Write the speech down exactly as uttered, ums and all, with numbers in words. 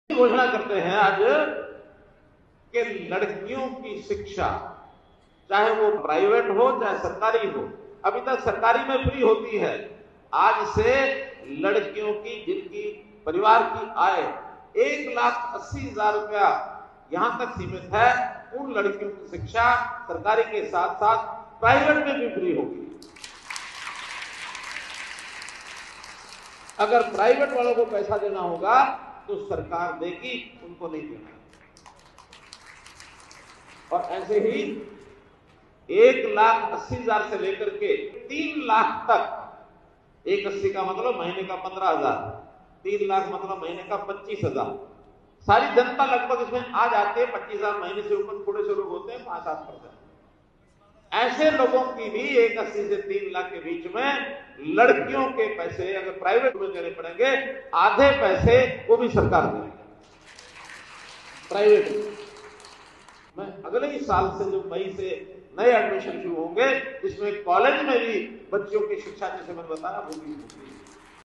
घोषणा करते हैं आज कि लड़कियों की शिक्षा चाहे वो प्राइवेट हो चाहे सरकारी हो, अभी तक सरकारी में फ्री होती है, आज से लड़कियों की जिनकी परिवार की आय एक लाख अस्सी हजार रुपया यहां तक सीमित है, उन लड़कियों की शिक्षा सरकारी के साथ साथ प्राइवेट में भी फ्री होगी। अगर प्राइवेट वालों को पैसा देना होगा तो सरकार देगी, उनको नहीं देना। और ऐसे ही एक लाख अस्सी हजार से लेकर के तीन लाख तक, एक अस्सी का मतलब महीने का पंद्रह हजार, तीन लाख मतलब महीने का पच्चीस हजार, सारी जनता लगभग इसमें आ जाती है। पच्चीस हजार महीने से ऊपर थोड़े से लोग होते हैं, पांच सात परसेंट। ऐसे लोगों की भी एक अस्सी से तीन लाख के बीच में लड़कियों के पैसे अगर प्राइवेट में देने पड़ेंगे, आधे पैसे वो भी सरकार देगी प्राइवेट में। अगले ही साल से जो मई से नए एडमिशन शुरू होंगे, जिसमें कॉलेज में भी बच्चों की शिक्षा जैसे मैंने बताया वो भी होगी।